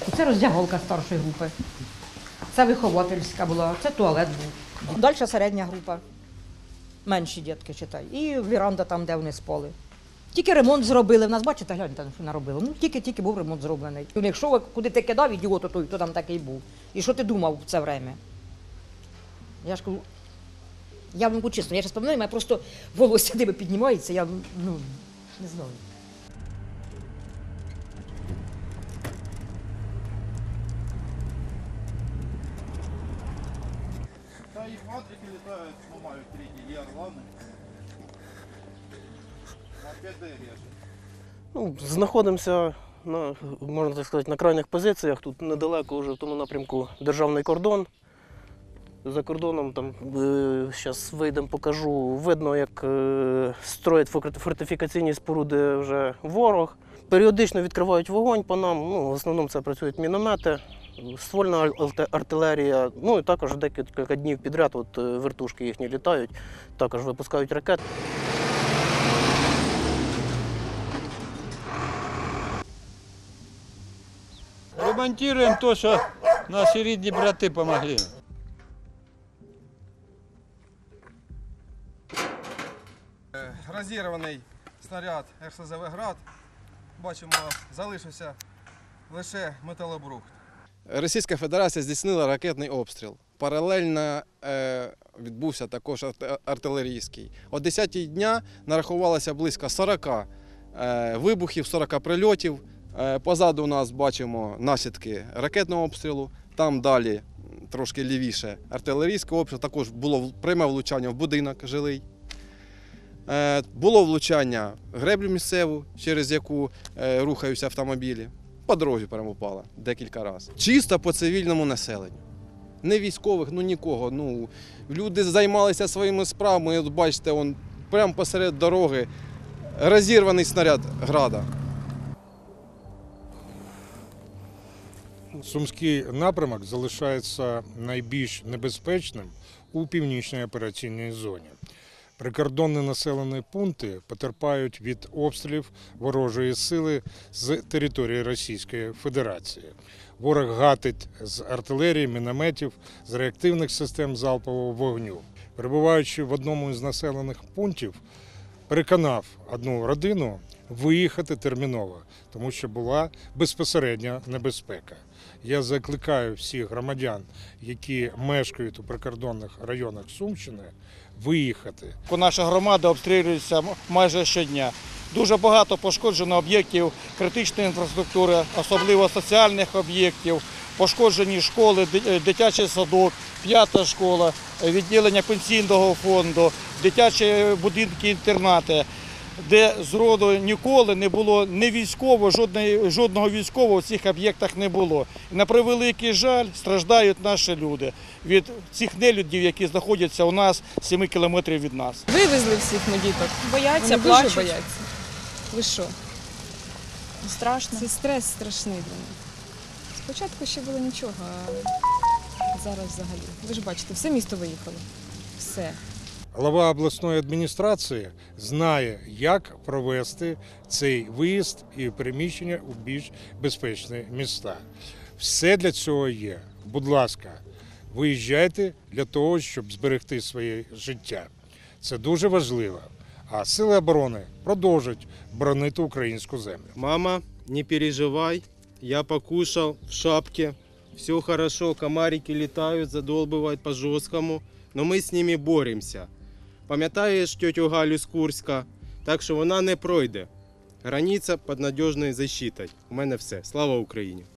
Це роздягалка старшої групи, це виховательська була, це туалет був. Далі середня група, менші дітки, читай, і віранда там, де вони спали. Тільки ремонт зробили. В нас, бачите, гляньте, що наробили. Ну, тільки був ремонт зроблений. Якщо куди ти кидав, ідіот той, то там такий був. І що ти думав в це время? Я ж кажу, я вам кажу чесно, я зараз пам'ятаю, мене просто волосся тебе піднімається, я, не знаю. Да, их матрики летают, ломают третий яр, ладно? Опять режет. Ну, знаходимося на, можна так сказати, на крайніх позиціях. Тут недалеко вже в тому напрямку державний кордон. За кордоном там зараз вийдемо, покажу. Видно, як строять фортифікаційні споруди вже ворог. Періодично відкривають вогонь по нам. Ну, в основному це працюють міномети, ствольна артилерія. Ну і також декілька днів підряд от, вертушки їхні літають, також випускають ракети. Ремонтуємо те, що наші рідні брати допомогли. Розірваний снаряд РСЗВ «Град». Бачимо, залишився лише металобрухт. Російська Федерація здійснила ракетний обстріл. Паралельно відбувся також артилерійський. О 10-й дня нарахувалося близько 40 вибухів, 40 прильотів. Позаду у нас бачимо наслідки ракетного обстрілу. Там далі, трошки лівіше, артилерійський обстріл. Також було пряме влучання в будинок жилий. Було влучання в греблю місцеву, через яку рухаються автомобілі. По дорозі прямо впало декілька разів. Чисто по цивільному населенню. Не військових, нікого. Люди займалися своїми справами. От бачите, прямо посеред дороги розірваний снаряд «Града». Сумський напрямок залишається найбільш небезпечним у північній операційній зоні. Прикордонні населені пункти потерпають від обстрілів ворожої сили з території Російської Федерації. Ворог гатить з артилерії, мінометів, з реактивних систем залпового вогню. Перебуваючи в одному із населених пунктів, переконав одну родину виїхати терміново, тому що була безпосередня небезпека. Я закликаю всіх громадян, які мешкають у прикордонних районах Сумщини, виїхати. Наша громада обстрілюється майже щодня. Дуже багато пошкоджено об'єктів критичної інфраструктури, особливо соціальних об'єктів, пошкоджені школи, дитячий садок, 5-та школа, відділення пенсійного фонду, дитячі будинки-інтернати, де зроду ніколи не було ні військового, жодного військового в цих об'єктах не було. І на превеликий жаль, страждають наші люди від цих нелюдів, які знаходяться у нас 7 кілометрів від нас. Вивезли всіх ми діток. Бояться, Вони плачуть. дуже бояться. Ви що? Страшно. Це стрес страшний для них. Спочатку ще було нічого, а зараз взагалі. Ви ж бачите, все місто виїхало. Все. Голова обласної адміністрації знає, як провести цей виїзд і переміщення у більш безпечні міста. Все для цього є. Будь ласка, виїжджайте для того, щоб зберегти своє життя. Це дуже важливо. А Сили оборони продовжують боронити українську землю. Мама, не переживай, я покушал в шапке, все хорошо, комарики летают, задолбывают по-жорсткому, но ми з ними боремося. Пам'ятаєш тетю Галю з Курська? Так що вона не пройде. Границя під надіжною защитою. У мене все. Слава Україні!